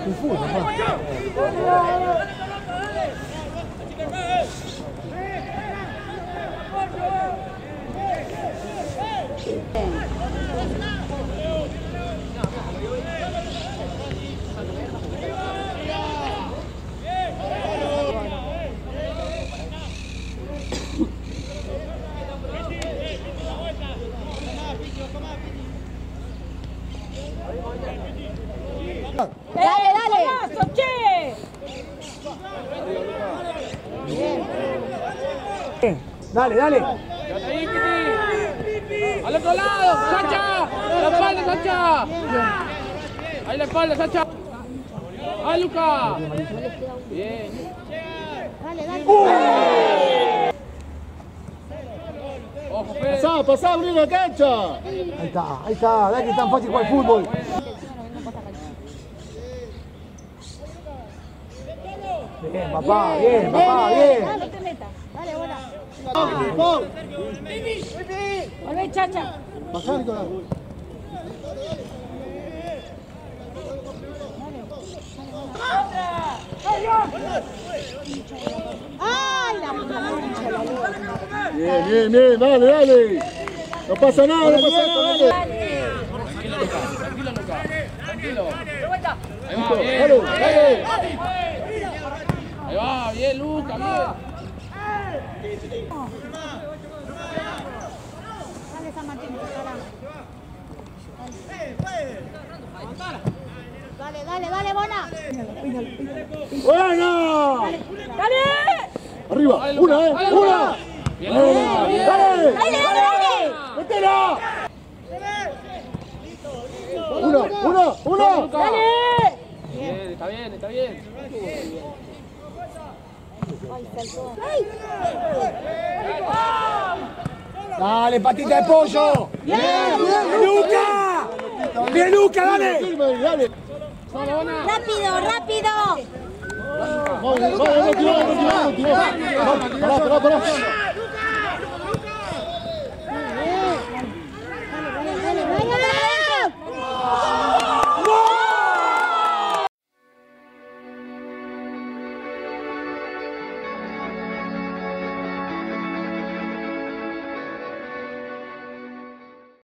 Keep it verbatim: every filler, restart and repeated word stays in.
Kung Fu, papá. Dale, dale. Dale, dale. Al otro lado, Sacha. La espalda, Sacha. Ahí la espalda, Sacha. ¡Ah, Luca! Bien. Dale, dale. Uh. Ojo, Fede. Pasá, pasá, abrí la cancha. Ahí está, ahí está. Dale que es tan fácil jugar fútbol. Bien, papá, bien, papá, bien. Dale, no te metas. Dale, bola. Pau. Volvé, Chacha. Pasá, Nicolás. ¡Ay, la mancha, la luna! Bien, bien, bien, dale, dale. No pasa nada, no pasa nada, dale. Tranquilo, Luca. Tranquilo. Ahí va, Dale, bien. dale. Ahí va, bien, Luca, bien. Dale, San Martín, dale, dale, dale, Bona. ¡Buena! Dale. Arriba, Dale, una, Luca. eh, Dale, una. Luca. Bien, Luca, bien. Dale, Dale, dale, dale. métela. Una, una, una. Luca. Dale. Bien, está bien, está bien. Dale, patita de pollo. Bien, ¡Bien, Luca! ¡Bien, Luca, dale! Firme ahí, dale. Rápido, rápido. Vamos, vamos, vamos, tiramos, tiramos, tiramos. Pará, pará, pará.